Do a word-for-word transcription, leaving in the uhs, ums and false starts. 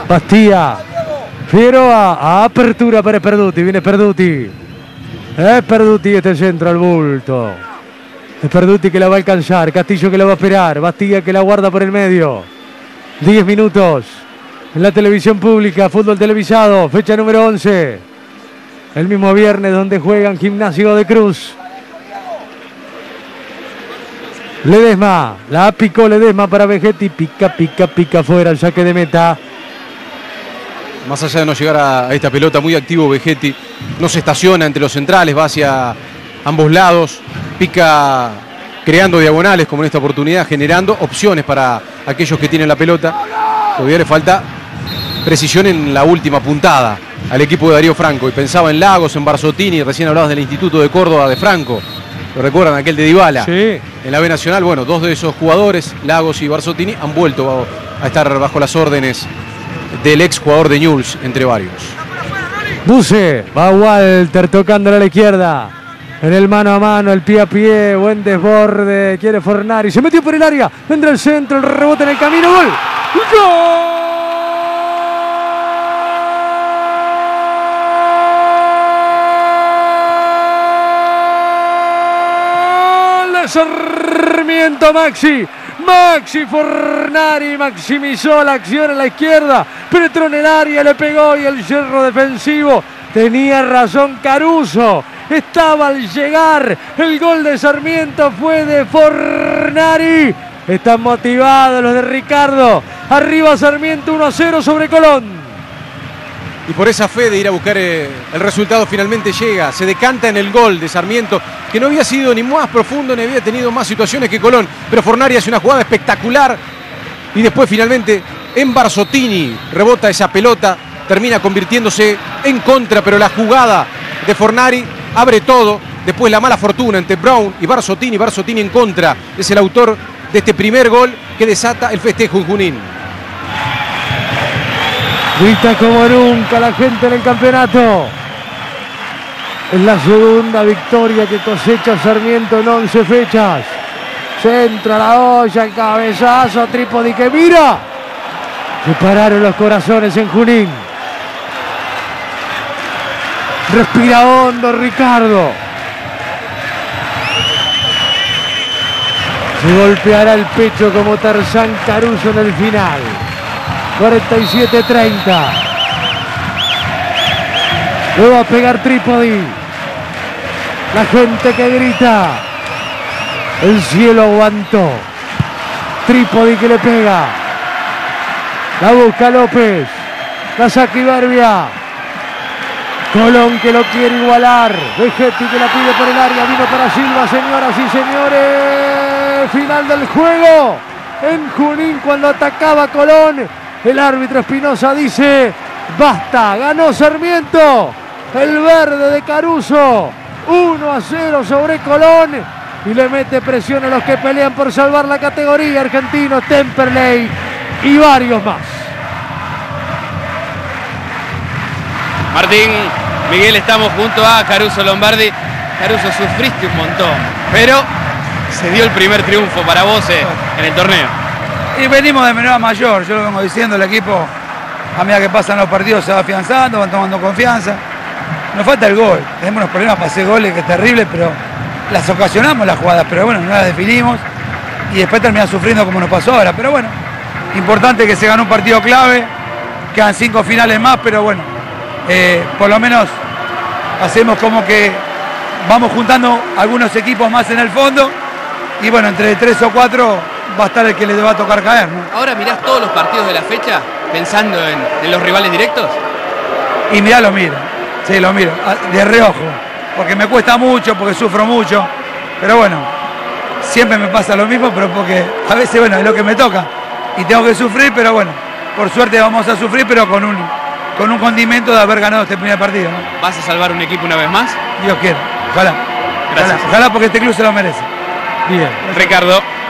Bastía. Figueroa. A apertura para Perduti. Viene Perduti. Es Perduti este centro al bulto. Es Perduti que la va a alcanzar. Castillo que la va a esperar. Bastía que la guarda por el medio. diez minutos. En la televisión pública. Fútbol televisado. Fecha número once. El mismo viernes donde juegan Gimnasio de Cruz. Ledesma, la picó Ledesma para Vegetti, pica, pica, pica fuera el saque de meta. Más allá de no llegar a esta pelota, muy activo Vegetti, no se estaciona entre los centrales, va hacia ambos lados, pica creando diagonales como en esta oportunidad, generando opciones para aquellos que tienen la pelota. Todavía le falta precisión en la última puntada al equipo de Darío Franco, y pensaba en Lagos, en Barzottini, recién hablabas del Instituto de Córdoba de Franco. ¿Lo recuerdan? Aquel de Dybala. Sí. En la B Nacional, bueno, dos de esos jugadores, Lagos y Barzottini, han vuelto a estar bajo las órdenes del ex jugador de Newell's, entre varios. Buse, va Walter tocándole a la izquierda. En el mano a mano, el pie a pie, buen desborde, quiere Fornari, se metió por el área, vendrá el centro, el rebote en el camino, gol. ¡Gol! Sarmiento Maxi, Maxi Fornari maximizó la acción en la izquierda, penetró en el área, le pegó y el hierro defensivo tenía razón Caruso, estaba al llegar, el gol de Sarmiento fue de Fornari, están motivados los de Ricardo, arriba Sarmiento uno a cero sobre Colón. Y por esa fe de ir a buscar eh, el resultado finalmente llega, se decanta en el gol de Sarmiento, que no había sido ni más profundo ni había tenido más situaciones que Colón, pero Fornari hace una jugada espectacular y después finalmente en Barzottini rebota esa pelota, termina convirtiéndose en contra, pero la jugada de Fornari abre todo, después la mala fortuna entre Brown y Barzottini, Barzottini en contra, es el autor de este primer gol que desata el festejo en Junín. Grita como nunca la gente en el campeonato. Es la segunda victoria que cosecha Sarmiento en once fechas. Centra la olla, el cabezazo, Trípodi que mira. Se pararon los corazones en Junín. Respira hondo Ricardo. Se golpeará el pecho como Tarzán Caruso en el final. cuarenta y siete treinta. Le va a pegar Trípodi. La gente que grita. El cielo aguantó. Trípodi que le pega. La busca López. La saca Iberbia. Colón que lo quiere igualar. Vegetti que la pide por el área. Vino para Silva, señoras y señores. Final del juego. En Junín cuando atacaba Colón. El árbitro Espinosa dice, basta, ganó Sarmiento, el verde de Caruso, uno a cero sobre Colón y le mete presión a los que pelean por salvar la categoría, Argentinos, Temperley y varios más. Martín, Miguel, estamos junto a Caruso Lombardi. Caruso, sufriste un montón, pero se dio el primer triunfo para vos eh, en el torneo. Y venimos de menor a mayor, yo lo vengo diciendo, el equipo a medida que pasan los partidos se va afianzando, van tomando confianza. Nos falta el gol, tenemos unos problemas para hacer goles que es terrible, pero las ocasionamos las jugadas, pero bueno, no las definimos y después terminamos sufriendo como nos pasó ahora. Pero bueno, importante que se ganó un partido clave, quedan cinco finales más, pero bueno, eh, por lo menos hacemos como que vamos juntando algunos equipos más en el fondo y bueno, entre tres o cuatro va a estar el que le va a tocar caer, ¿no? Ahora mirás todos los partidos de la fecha pensando en, en los rivales directos. Y mirá, lo miro, sí, lo miro, de reojo, porque me cuesta mucho, porque sufro mucho, pero bueno, siempre me pasa lo mismo, pero porque a veces, bueno, es lo que me toca y tengo que sufrir, pero bueno, por suerte vamos a sufrir, pero con un, con un condimento de haber ganado este primer partido, ¿no? ¿Vas a salvar un equipo una vez más? Dios quiera, ojalá, Gracias. ojalá, ojalá porque este club se lo merece. Bien. Ricardo.